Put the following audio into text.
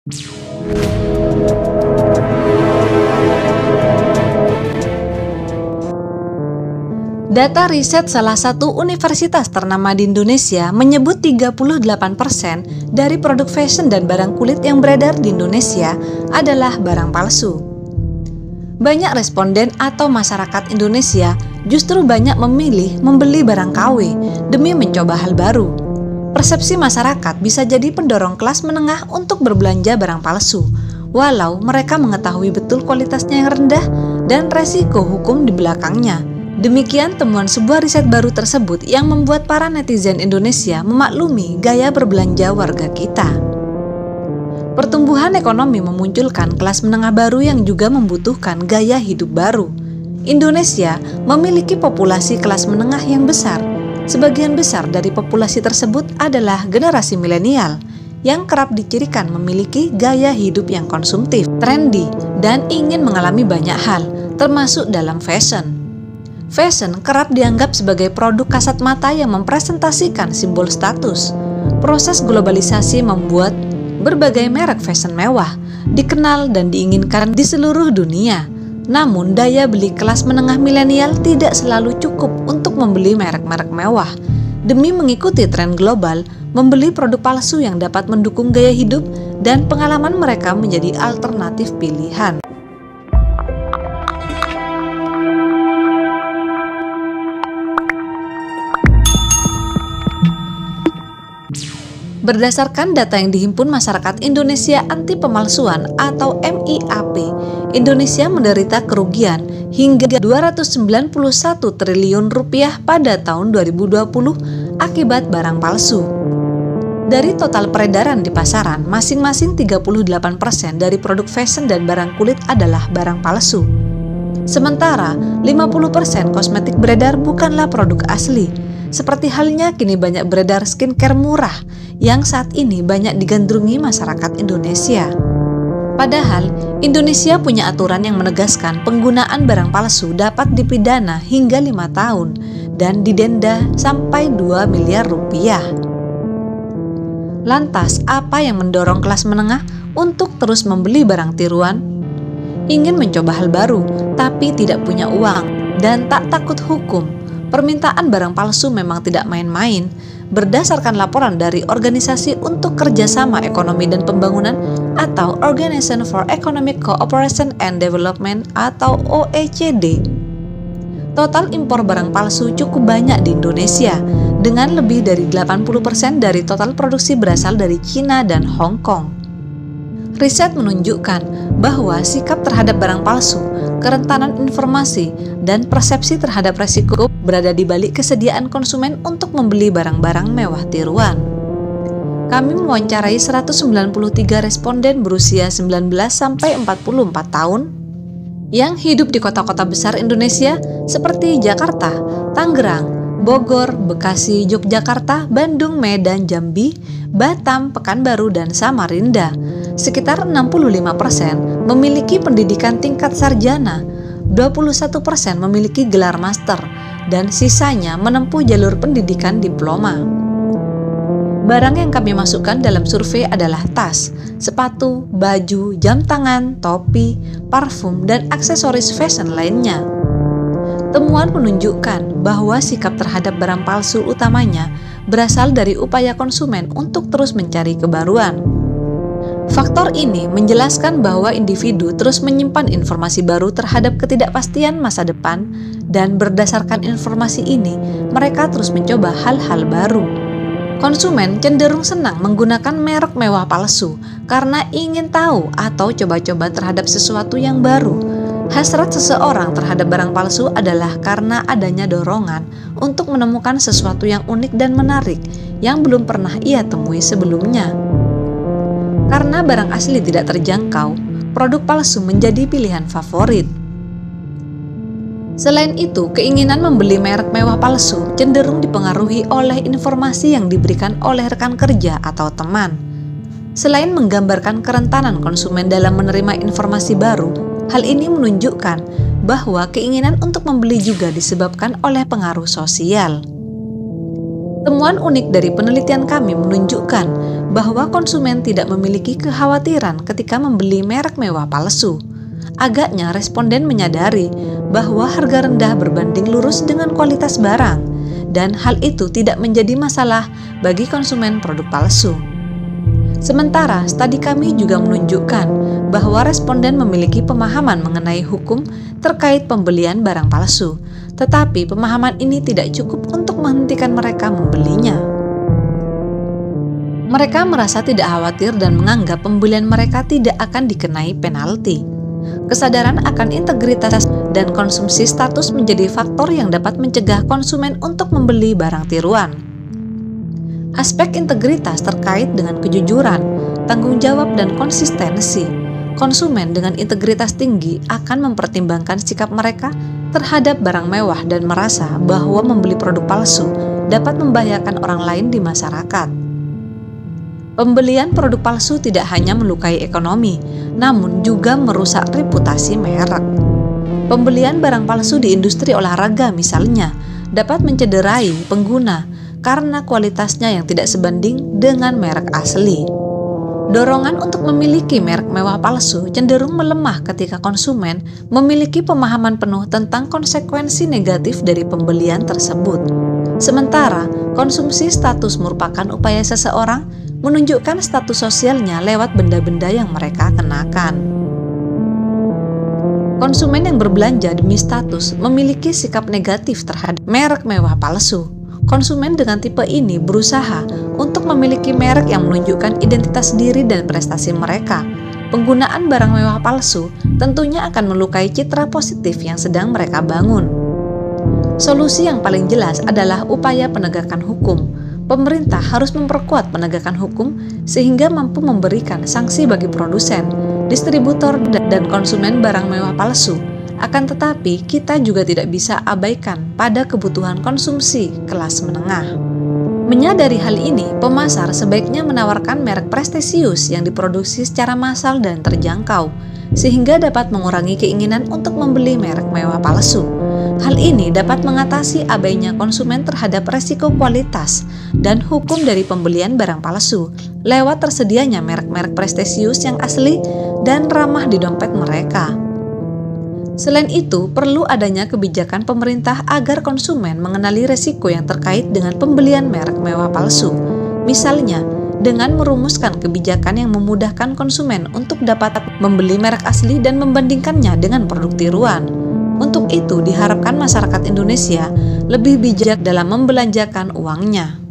Data riset salah satu universitas ternama di Indonesia menyebut 38% dari produk fashion dan barang kulit yang beredar di Indonesia adalah barang palsu. Banyak responden atau masyarakat Indonesia justru banyak memilih membeli barang KW demi mencoba hal baru. Persepsi masyarakat bisa jadi pendorong kelas menengah untuk berbelanja barang palsu, walau mereka mengetahui betul kualitasnya yang rendah dan resiko hukum di belakangnya. Demikian temuan sebuah riset baru tersebut yang membuat para netizen Indonesia memaklumi gaya berbelanja warga kita. Pertumbuhan ekonomi memunculkan kelas menengah baru yang juga membutuhkan gaya hidup baru. Indonesia memiliki populasi kelas menengah yang besar. Sebagian besar dari populasi tersebut adalah generasi milenial yang kerap dicirikan memiliki gaya hidup yang konsumtif, trendy, dan ingin mengalami banyak hal, termasuk dalam fashion. Fashion kerap dianggap sebagai produk kasat mata yang mempresentasikan simbol status. Proses globalisasi membuat berbagai merek fashion mewah dikenal dan diinginkan di seluruh dunia. Namun, daya beli kelas menengah milenial tidak selalu cukup untuk membeli merek-merek mewah. Demi mengikuti tren global, membeli produk palsu yang dapat mendukung gaya hidup dan pengalaman mereka menjadi alternatif pilihan. Berdasarkan data yang dihimpun Masyarakat Indonesia Anti Pemalsuan atau MIAP, Indonesia menderita kerugian hingga 291 triliun rupiah pada tahun 2020 akibat barang palsu. Dari total peredaran di pasaran, masing-masing 38% dari produk fashion dan barang kulit adalah barang palsu. Sementara 50% kosmetik beredar bukanlah produk asli. Seperti halnya kini banyak beredar skincare murah yang saat ini banyak digandrungi masyarakat Indonesia. Padahal, Indonesia punya aturan yang menegaskan penggunaan barang palsu dapat dipidana hingga 5 tahun dan didenda sampai 2 miliar rupiah. Lantas, apa yang mendorong kelas menengah untuk terus membeli barang tiruan? Ingin mencoba hal baru, tapi tidak punya uang dan tak takut hukum. Permintaan barang palsu memang tidak main-main. Berdasarkan laporan dari Organisasi untuk Kerjasama Ekonomi dan Pembangunan atau Organization for Economic Cooperation and Development atau OECD, total impor barang palsu cukup banyak di Indonesia, dengan lebih dari 80% dari total produksi berasal dari Cina dan Hong Kong. Riset menunjukkan bahwa sikap terhadap barang palsu, kerentanan informasi, dan persepsi terhadap resiko berada di balik kesediaan konsumen untuk membeli barang-barang mewah tiruan. Kami mewawancarai 193 responden berusia 19 sampai 44 tahun yang hidup di kota-kota besar Indonesia seperti Jakarta, Tangerang, Bogor, Bekasi, Yogyakarta, Bandung, Medan, Jambi, Batam, Pekanbaru, dan Samarinda. Sekitar 65% memiliki pendidikan tingkat sarjana, 21% memiliki gelar master, dan sisanya menempuh jalur pendidikan diploma. Barang yang kami masukkan dalam survei adalah tas, sepatu, baju, jam tangan, topi, parfum, dan aksesoris fashion lainnya. Temuan menunjukkan bahwa sikap terhadap barang palsu utamanya berasal dari upaya konsumen untuk terus mencari kebaruan. Faktor ini menjelaskan bahwa individu terus menyimpan informasi baru terhadap ketidakpastian masa depan, dan berdasarkan informasi ini, mereka terus mencoba hal-hal baru. Konsumen cenderung senang menggunakan merek mewah palsu karena ingin tahu atau coba-coba terhadap sesuatu yang baru. Hasrat seseorang terhadap barang palsu adalah karena adanya dorongan untuk menemukan sesuatu yang unik dan menarik yang belum pernah ia temui sebelumnya. Karena barang asli tidak terjangkau, produk palsu menjadi pilihan favorit. Selain itu, keinginan membeli merek mewah palsu cenderung dipengaruhi oleh informasi yang diberikan oleh rekan kerja atau teman. Selain menggambarkan kerentanan konsumen dalam menerima informasi baru, hal ini menunjukkan bahwa keinginan untuk membeli juga disebabkan oleh pengaruh sosial. Temuan unik dari penelitian kami menunjukkan bahwa konsumen tidak memiliki kekhawatiran ketika membeli merek mewah palsu. Agaknya responden menyadari bahwa harga rendah berbanding lurus dengan kualitas barang, dan hal itu tidak menjadi masalah bagi konsumen produk palsu. Sementara, studi kami juga menunjukkan bahwa responden memiliki pemahaman mengenai hukum terkait pembelian barang palsu, tetapi pemahaman ini tidak cukup untuk menghentikan mereka membelinya. Mereka merasa tidak khawatir dan menganggap pembelian mereka tidak akan dikenai penalti. Kesadaran akan integritas dan konsumsi status menjadi faktor yang dapat mencegah konsumen untuk membeli barang tiruan. Aspek integritas terkait dengan kejujuran, tanggung jawab, dan konsistensi. Konsumen dengan integritas tinggi akan mempertimbangkan sikap mereka terhadap barang mewah dan merasa bahwa membeli produk palsu dapat membahayakan orang lain di masyarakat. Pembelian produk palsu tidak hanya melukai ekonomi, namun juga merusak reputasi merek. Pembelian barang palsu di industri olahraga misalnya dapat mencederai pengguna karena kualitasnya yang tidak sebanding dengan merek asli. Dorongan untuk memiliki merek mewah palsu cenderung melemah ketika konsumen memiliki pemahaman penuh tentang konsekuensi negatif dari pembelian tersebut. Sementara, konsumsi status merupakan upaya seseorang menunjukkan status sosialnya lewat benda-benda yang mereka kenakan. Konsumen yang berbelanja demi status memiliki sikap negatif terhadap merek mewah palsu. Konsumen dengan tipe ini berusaha untuk memiliki merek yang menunjukkan identitas diri dan prestasi mereka. Penggunaan barang mewah palsu tentunya akan melukai citra positif yang sedang mereka bangun. Solusi yang paling jelas adalah upaya penegakan hukum. Pemerintah harus memperkuat penegakan hukum sehingga mampu memberikan sanksi bagi produsen, distributor, dan konsumen barang mewah palsu. Akan tetapi, kita juga tidak bisa abaikan pada kebutuhan konsumsi kelas menengah. Menyadari hal ini, pemasar sebaiknya menawarkan merek prestisius yang diproduksi secara massal dan terjangkau, sehingga dapat mengurangi keinginan untuk membeli merek mewah palsu. Hal ini dapat mengatasi abainya konsumen terhadap resiko kualitas dan hukum dari pembelian barang palsu, lewat tersedianya merek-merek prestisius yang asli dan ramah di dompet mereka. Selain itu, perlu adanya kebijakan pemerintah agar konsumen mengenali resiko yang terkait dengan pembelian merek mewah palsu. Misalnya, dengan merumuskan kebijakan yang memudahkan konsumen untuk dapat membeli merek asli dan membandingkannya dengan produk tiruan. Untuk itu, diharapkan masyarakat Indonesia lebih bijak dalam membelanjakan uangnya.